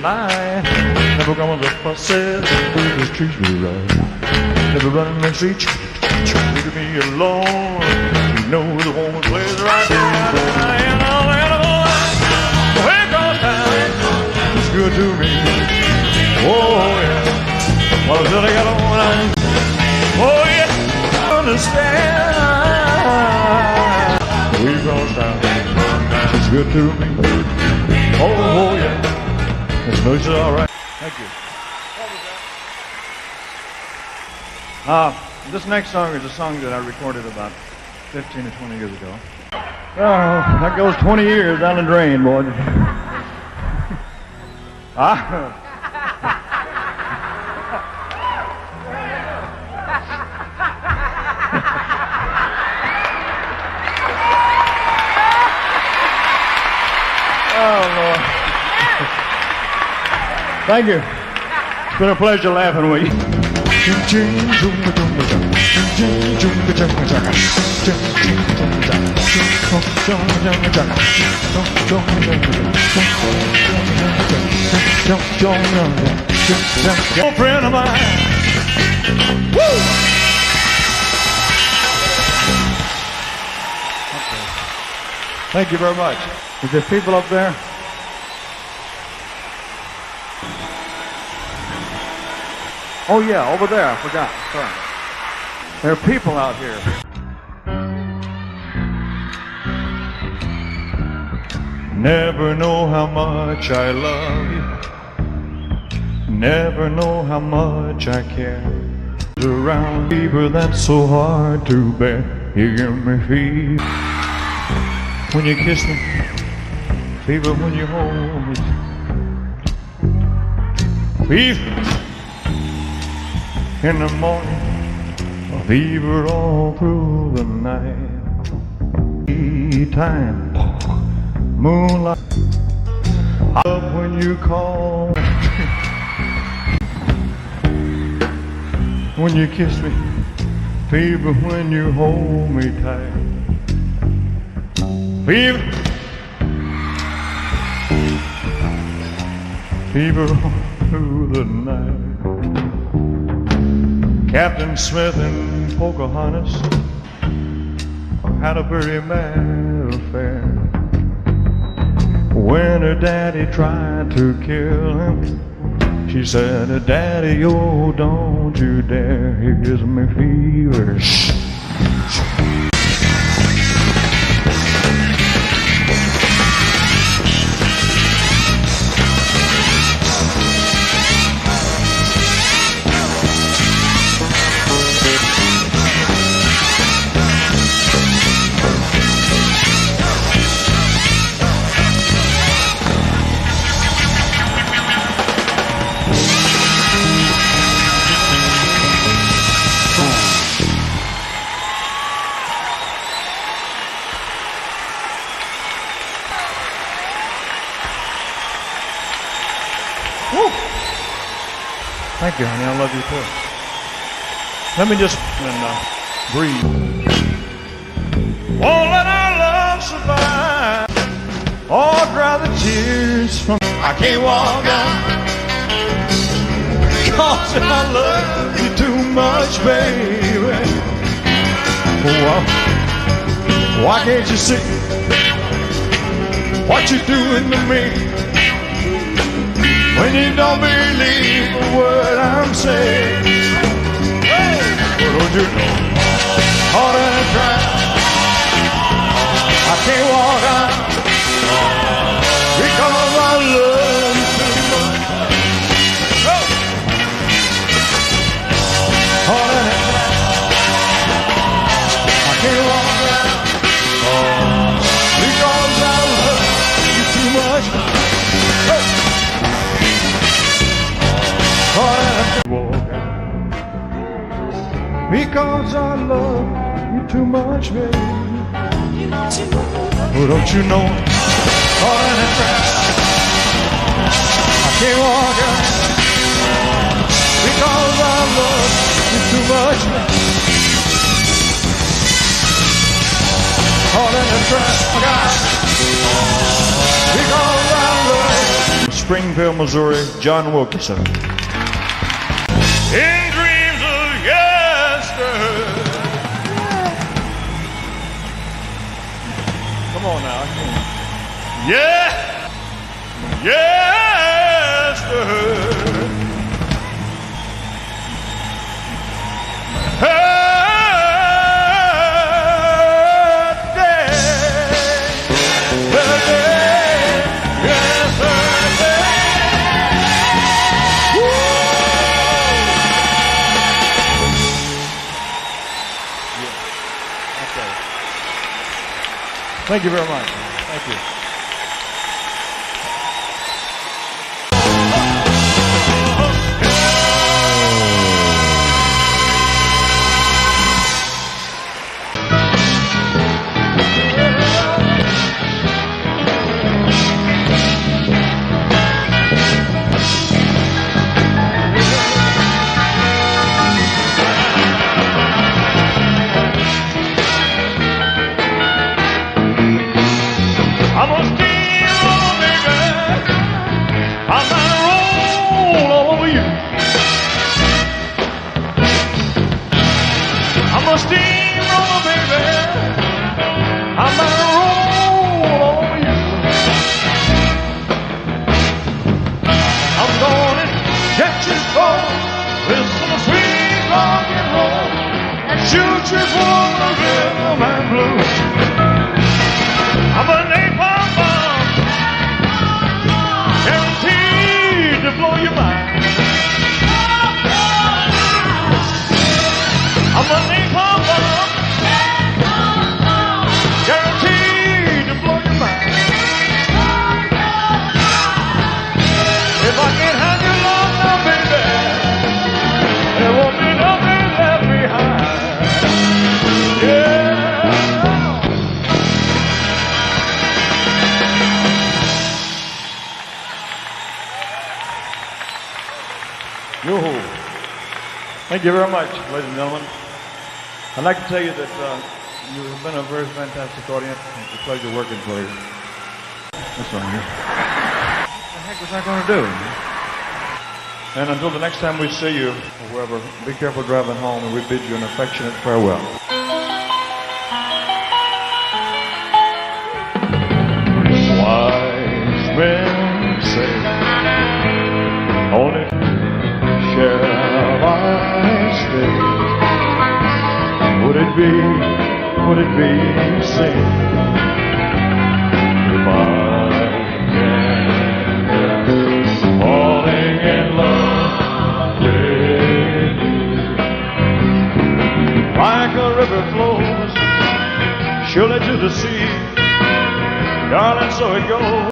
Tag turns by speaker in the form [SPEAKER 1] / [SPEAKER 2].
[SPEAKER 1] lie. Never going to fussy, just treat me right. Never running the street, leave me alone. You know the woman's ways right there. And all that way goes down, it's good to me. Oh yeah, well till I got on. Oh yeah, understand. We goes down, it's good to me. Oh yeah, it's no, it's all right. Thank you. This next song is a song that I recorded about 15 or 20 years ago. Oh, that goes 20 years down the drain, boy. Oh, Lord. Thank you. It's been a pleasure laughing with you. Old friend of mine. Woo! Okay. Thank you very much. Is there people up there? Oh yeah, over there, I forgot, sorry. There are people out here. Never know how much I love you. Never know how much I care. Around fever that's so hard to bear. You give me fever when you kiss me. Fever when you hold me. Fever in the morning, fever all through the night. Time, moonlight, I love when you call. When you kiss me, fever when you hold me tight. Fever, fever all through the night. Captain Smith and Pocahontas had a very bad affair. When her daddy tried to kill him, she said, Daddy, oh, don't you dare, he gives me fever. Thank you, honey. I love you too. Let me just breathe. Won't let our love survive or dry the tears from. I can't walk out 'cause I love you too much, baby. Oh, why can't you see what you're doing to me? When you don't believe a word I'm saying, well, don't you know, harder than try, I can't walk out because I love you too much. Oh. Harder than try, I can't walk out because I love you too much. Oh. Because I love you too much, baby. Oh, don't you know? Harder than fast, I can't walk out because I love you too much, baby. Harder than fast, I got because I love you Springfield, Missouri, John Wilkinson. In dreams of yesterday. Come on now. Yeah. Yesterday. Thank you very much. Thank you. Thank you very much, ladies and gentlemen. I'd like to tell you that you have been a very fantastic audience. It's a pleasure working for you. That's on you. What the heck was I going to do? And until the next time we see you, or whoever, be careful driving home, and we bid you an affectionate farewell. Wise men say, only shall I stay? Would it be sin if I can falling in love with you? Like a river flows surely to the sea, darling, so it goes.